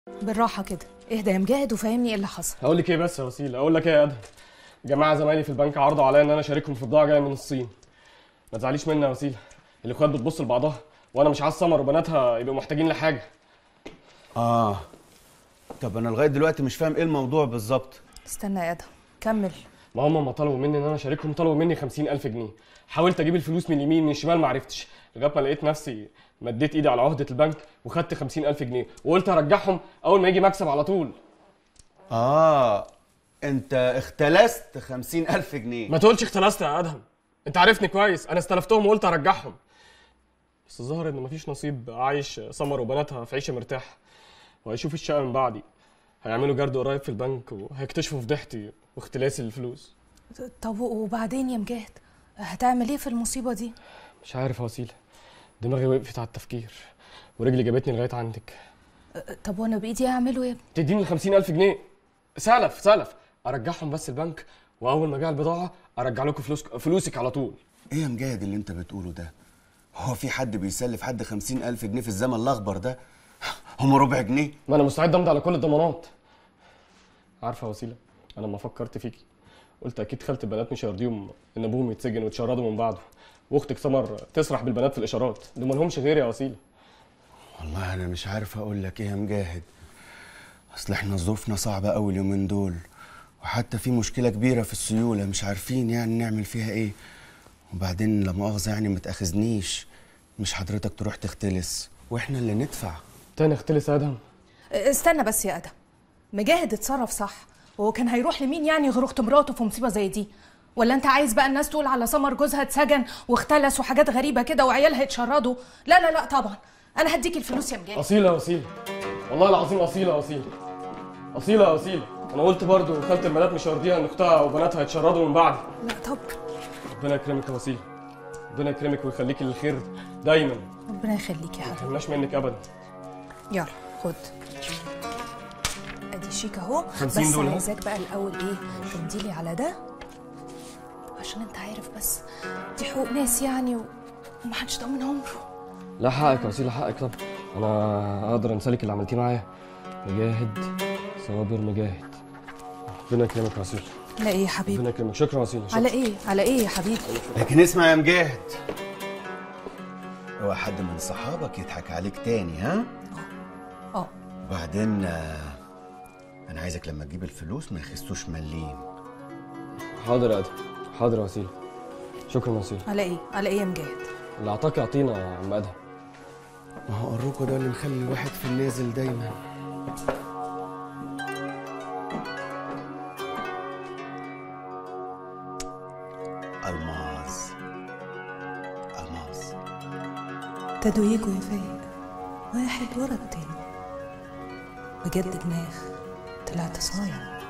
بالراحه كده، اهدى يا مجاهد وفهمني ايه اللي حصل. هقول لك ايه بس يا وسيله، اقول لك ايه يا ادهم؟ جماعه زمايلي في البنك عرضوا عليا ان انا اشاركهم في بضاعه جايه من الصين. ما تزعليش مني يا وسيله، الاخوات بتبص لبعضها وانا مش عايز سمر وبناتها يبقوا محتاجين لحاجه. طب انا لغايه دلوقتي مش فاهم ايه الموضوع بالظبط. استنى يا ادهم كمل. ما هم ما طلبوا مني ان انا اشاركهم، طلبوا مني 50,000 جنيه. حاولت اجيب الفلوس من اليمين من الشمال ما عرفتش، لغايه ما لقيت نفسي مديت ايدي على عهده البنك وخدت 50,000 جنيه وقلت هرجعهم اول ما يجي مكسب على طول. انت اختلست 50,000 جنيه؟ ما تقولش اختلست يا ادهم، انت عارفني كويس، انا استلفتهم وقلت هرجعهم. بس الظاهر ان مفيش نصيب عايش سمر وبناتها في عيشه مرتاحه، وهيشوفوا الشقه من بعدي، هيعملوا جرد قريب في البنك وهيكتشفوا فضيحتي واختلاسي للفلوس. طب وبعدين يا مجاهد هتعمل ايه في المصيبه دي؟ مش عارف يا وسيله، دماغي وقفت على التفكير ورجلي جابتني لغايه عندك. طب وانا بايدي اعمله يا ابني؟ تديني ال 50,000 جنيه سلف ارجعهم بس البنك، واول ما جاء البضاعه ارجع لكم فلوسك على طول. ايه يا مجاهد اللي انت بتقوله ده؟ هو في حد بيسلف حد 50,000 جنيه في الزمن الاخضر ده؟ هم ربع جنيه؟ ما انا مستعد امضي على كل الضمانات. عارفه يا وسيله، انا لما فكرت فيكي قلت اكيد خالة البنات مش هيرضيهم ان ابوهم يتسجن ويتشردوا من بعده، واختك سمر تسرح بالبنات في الاشارات، دول ما لهمش غير يا وسيله. والله انا مش عارف اقول لك ايه يا مجاهد، اصل احنا ظروفنا صعبه قوي اليومين دول، وحتى في مشكله كبيره في السيوله مش عارفين يعني نعمل فيها ايه. وبعدين لا مؤاخذه يعني ما تاخذنيش، مش حضرتك تروح تختلس واحنا اللي ندفع. تاني اختلس يا ادهم؟ استنى بس يا ادهم، مجاهد اتصرف صح، وهو كان هيروح لمين يعني غير اخت مراته في مصيبه زي دي؟ ولا انت عايز بقى الناس تقول على سمر جوزها اتسجن واختلس وحاجات غريبه كده وعيالها يتشردوا؟ لا لا لا طبعا، انا هديك الفلوس يا مجاهد. اصيله يا وسيله، والله العظيم اصيله اصيله يا وسيله، انا قلت برضو خالة البنات مش هيرضيها ان اختها وبناتها يتشردوا من بعدي. لا طب ربنا يكرمك يا وسيله، ربنا يكرمك ويخليكي للخير دايما. ربنا يخليك يا ما حبيبي. تحرمناش منك ابدا. يلا خد، ادي شيك اهو، 50 بس دول اهو. عايزاك بقى الاول ايه تمضيلي على ده، عشان انت عارف بس دي حقوق ناس يعني ومحدش ضامن عمره. لا حقك يا وسيله، حقك طبعا، انا اقدر انسالك اللي عملتيه معايا. مجاهد صابر مجاهد، ربنا يكرمك يا وسيله. على ايه يا حبيبي؟ ربنا يكرمك، شكرا يا وسيله. على ايه؟ على ايه يا حبيبي؟ لكن اسمع يا مجاهد، هو حد من صحابك يضحك عليك تاني ها؟ وبعدين انا عايزك لما تجيب الفلوس ما يخسوش مليم. حاضر يا ادهم، حاضر يا وسيله، شكرا يا وسيله. على ايه؟ على ايه يا مجاهد؟ اللي اعطاك يعطينا يا عم ادهم. ما هو قروكوا ده اللي مخلي الواحد في النازل دايما. الماس تدويجه يفيق واحد ورا التاني، بجد دماغ طلعت صايع.